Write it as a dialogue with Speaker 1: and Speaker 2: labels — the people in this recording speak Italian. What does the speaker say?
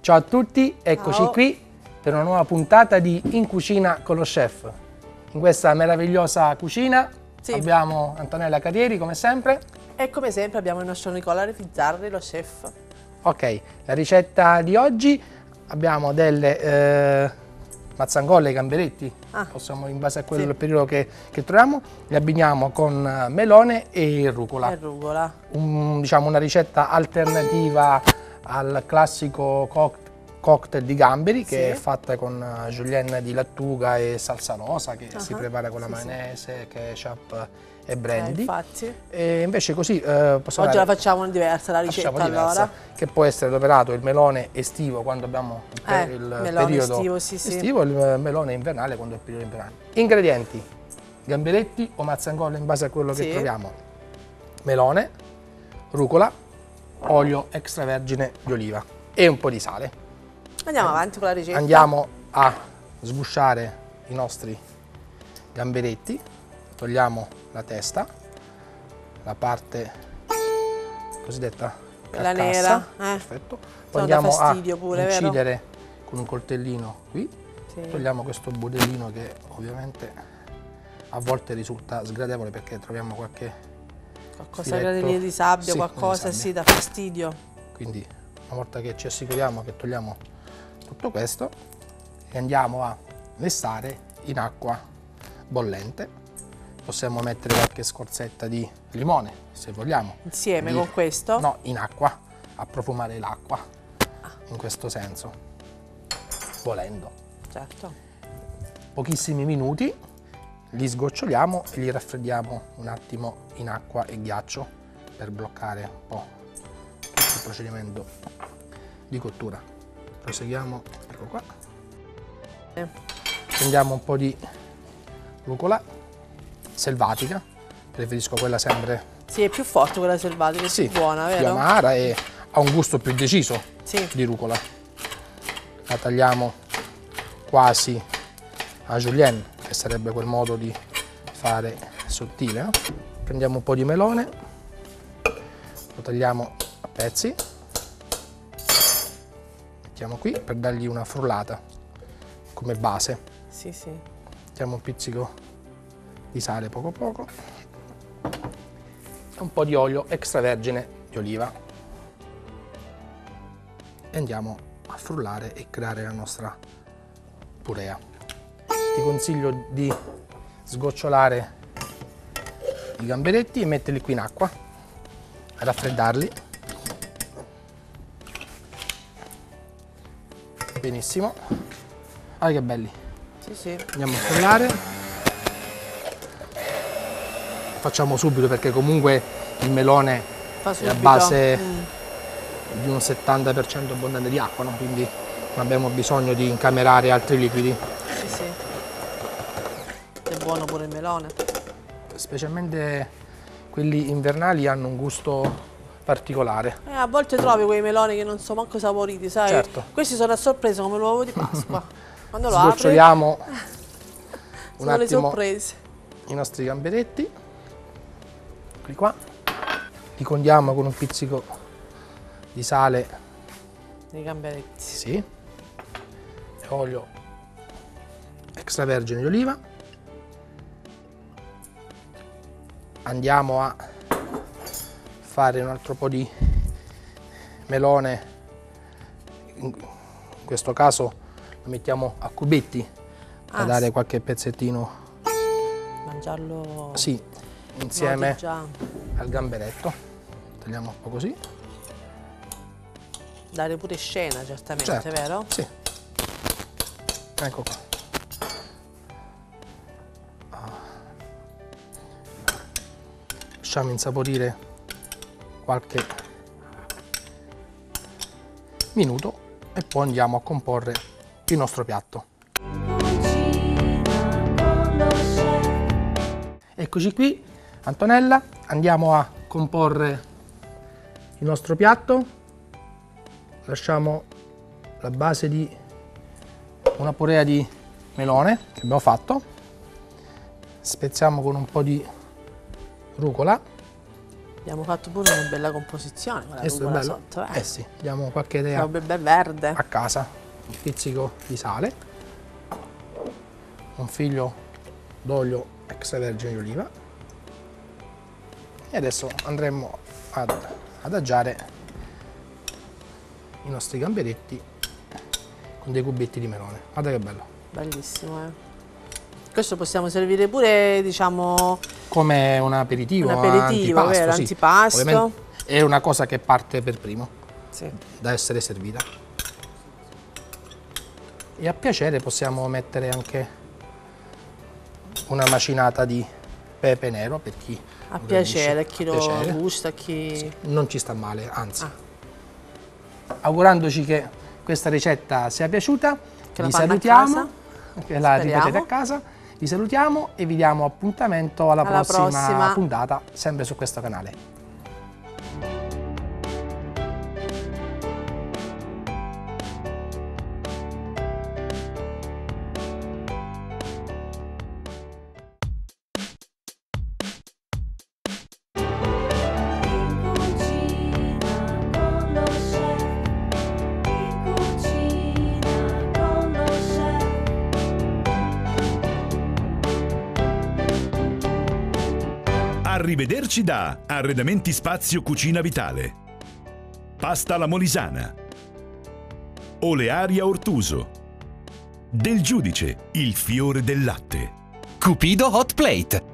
Speaker 1: Ciao a tutti, eccoci
Speaker 2: Ciao.
Speaker 1: qui per una nuova puntata di In Cucina con lo Chef. In questa meravigliosa cucina abbiamo Antonella Carrieri come sempre.
Speaker 2: E come sempre abbiamo il nostro Nicola Refizzarri, lo chef.
Speaker 1: Ok, la ricetta di oggi abbiamo delle mazzangolle ai gamberetti, possiamo in base a quello periodo che troviamo, le abbiniamo con melone e rucola.
Speaker 2: E rucola.
Speaker 1: Diciamo una ricetta alternativa al classico cocktail di gamberi che è fatta con julienne di lattuga e salsa rosa che si prepara con la maionese, ketchup e brandy.
Speaker 2: Infatti.
Speaker 1: E invece così
Speaker 2: Oggi la facciamo diversa la ricetta allora.
Speaker 1: Che può essere adoperato il melone estivo quando abbiamo il periodo estivo e il melone invernale quando è il periodo invernale. Ingredienti: gamberetti o mazzangolle in base a quello che troviamo, melone, rucola, olio extravergine di oliva e un po' di sale.
Speaker 2: Andiamo avanti con la ricetta.
Speaker 1: Andiamo a sgusciare i nostri gamberetti, togliamo la testa, la parte cosiddetta carcassa,
Speaker 2: la nera,
Speaker 1: perfetto. Poi andiamo
Speaker 2: fastidio
Speaker 1: a
Speaker 2: pure,
Speaker 1: incidere
Speaker 2: vero?
Speaker 1: con un coltellino qui, togliamo questo budellino che ovviamente a volte risulta sgradevole perché troviamo
Speaker 2: qualcosa di sabbia, qualcosa sì, dà fastidio.
Speaker 1: Quindi una volta che ci assicuriamo che togliamo tutto questo e andiamo a lessare in acqua bollente, possiamo mettere qualche scorzetta di limone se vogliamo.
Speaker 2: Insieme con questo?
Speaker 1: No, in acqua, a profumare l'acqua, in questo senso, volendo.
Speaker 2: Certo.
Speaker 1: Pochissimi minuti, li sgoccioliamo e li raffreddiamo un attimo in acqua e ghiaccio per bloccare un po' tutto il procedimento di cottura. Proseguiamo, ecco qua. Prendiamo un po' di rucola selvatica, preferisco quella sempre.
Speaker 2: Sì, è più forte quella selvatica, è più buona, vero?
Speaker 1: Più amara e ha un gusto più deciso di rucola. La tagliamo quasi a julienne, che sarebbe quel modo di fare sottile. Prendiamo un po' di melone, lo tagliamo a pezzi, mettiamo qui per dargli una frullata come base.
Speaker 2: Sì.
Speaker 1: Mettiamo un pizzico di sale poco poco e un po' di olio extravergine di oliva e andiamo a frullare e creare la nostra purea. Ti consiglio di sgocciolare i gamberetti e metterli qui in acqua, raffreddarli. Benissimo, guarda che belli.
Speaker 2: Sì.
Speaker 1: Andiamo a frullare. Facciamo subito perché comunque il melone è a base di un 70% abbondante di acqua, no? Quindi non abbiamo bisogno di incamerare altri liquidi.
Speaker 2: Sì. È buono pure il melone.
Speaker 1: Specialmente quelli invernali hanno un gusto particolare.
Speaker 2: A volte trovi quei meloni che non sono manco saporiti, sai?
Speaker 1: Certo.
Speaker 2: Questi sono a sorpresa come l'uovo di Pasqua. Quando lo apri,
Speaker 1: sgoccioliamo un
Speaker 2: sono le
Speaker 1: attimo
Speaker 2: sorprese.
Speaker 1: i nostri gamberetti. Eccoli qua. Li condiamo con un pizzico di sale.
Speaker 2: I gamberetti.
Speaker 1: Sì. E olio extravergine di oliva. Andiamo a fare un altro po' di melone, in questo caso lo mettiamo a cubetti per dare qualche pezzettino.
Speaker 2: Mangiarlo
Speaker 1: insieme al gamberetto. Tagliamo un po' così.
Speaker 2: Dare pure scena, certamente, vero?
Speaker 1: Sì. Ecco qua. Lasciamo insaporire qualche minuto e poi andiamo a comporre il nostro piatto. Eccoci qui, Antonella, andiamo a comporre il nostro piatto. Lasciamo la base di una purea di melone che abbiamo fatto, speziamo con un po' di rucola
Speaker 2: Abbiamo fatto pure una bella composizione con la rucola sotto.
Speaker 1: Sì, diamo qualche idea.
Speaker 2: Verde.
Speaker 1: A casa. Un pizzico di sale, un figlio d'olio extravergine di oliva e adesso andremo ad adagiare i nostri gamberetti con dei cubetti di melone. Guarda che bello.
Speaker 2: Bellissimo, Questo possiamo servire pure, diciamo,
Speaker 1: come un aperitivo,
Speaker 2: antipasto, vero?
Speaker 1: Sì.
Speaker 2: Antipasto.
Speaker 1: Ovviamente è una cosa che parte per primo,
Speaker 2: sì,
Speaker 1: da essere servita. E a piacere possiamo mettere anche una macinata di pepe nero per chi
Speaker 2: a piacere, chi lo gusta, chi
Speaker 1: non ci sta male, anzi. Augurandoci che questa ricetta sia piaciuta, vi salutiamo, che la ripetete a casa, vi salutiamo e vi diamo appuntamento alla prossima puntata, sempre su questo canale.
Speaker 3: Arrivederci da Arredamenti Spazio Cucina Vitale. Pasta alla Molisana. Olearia Ortuso. Del Giudice, il fiore del latte.
Speaker 4: Cupido Hot Plate.